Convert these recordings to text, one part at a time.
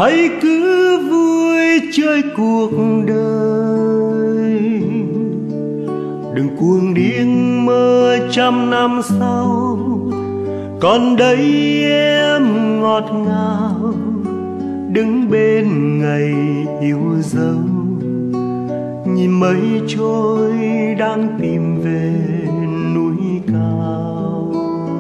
hãy cứ vui chơi cuộc đời, đừng cuồng điên mơ trăm năm sau. Còn đây em ngọt ngào đứng bên ngày yêu dấu, nhìn mây trôi đang tìm về núi cao.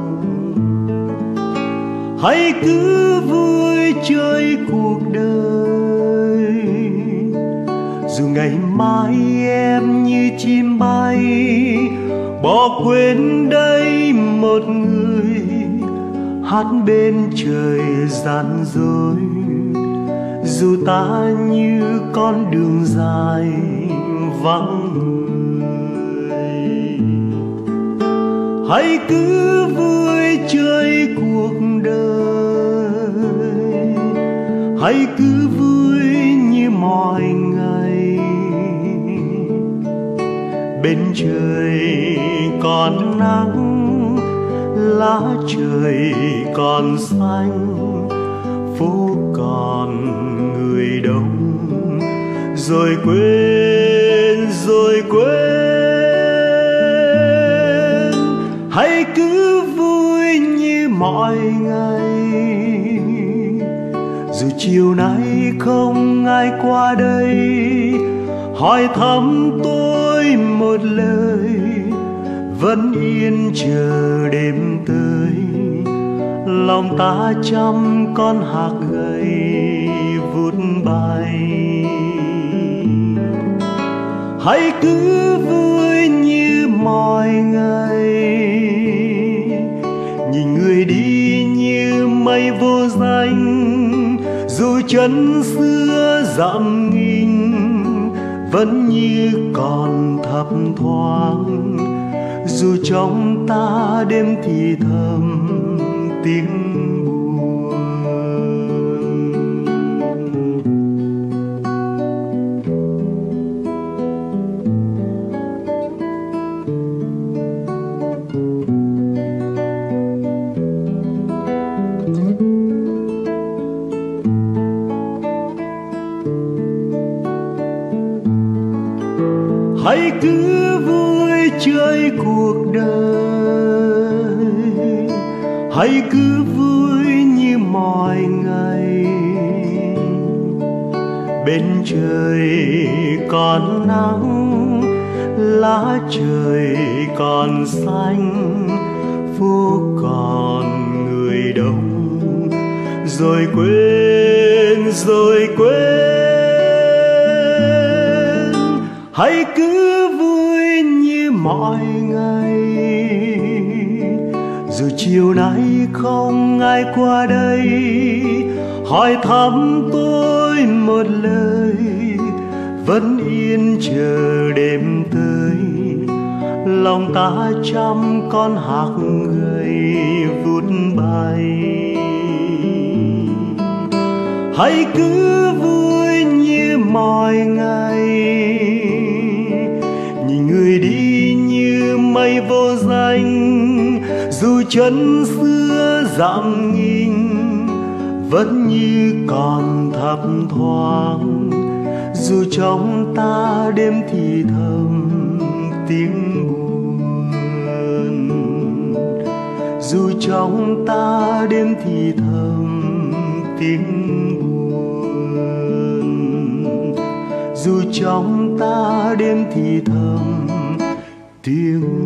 Hãy cứ vui chơi cuộc đời, dù ngày mai em như chim bay bỏ quên đây một người hát bên trời gian dối. Dù ta như con đường dài vắng người, hãy cứ vui chơi cuộc đời, hãy cứ vui như mọi ngày. Bên trời còn nắng, lá trời còn xanh, phố còn người đông. Rồi quên, rồi quên, hãy cứ vui như mọi ngày. Dù chiều nay không ai qua đây hỏi thăm tôi một lời, vẫn yên chờ đêm tới. Lòng ta trăm con hạc gầy vút bay. Hãy cứ vui như mọi ngày, nhìn người đi như mây vô danh. Dù chân xưa dặm nghìn vẫn như còn thấp thoáng. Dù trong ta đêm thì thầm tiếng buồn. Hãy cứ vui chơi cuộc đời, hãy cứ vui như mọi ngày. Bên trời còn nắng, lá trời còn xanh, phố còn người đông. Rồi quên, rồi quên, hãy cứ vui như mọi ngày. Dù chiều nay không ai qua đây hỏi thăm tôi một lời, vẫn yên chờ đêm tới. Lòng ta trăm con hạc gầy vút bay. Hãy cứ vui như mọi ngày, nhìn người đi như mây vô danh. Dù chân xưa dặm nghìn vẫn như còn thấp thoáng. Dù trong ta đêm thì thầm tiếng buồn, dù trong ta đêm thì thầm tiếng buồn, dù trong ta đêm thì thầm tiếng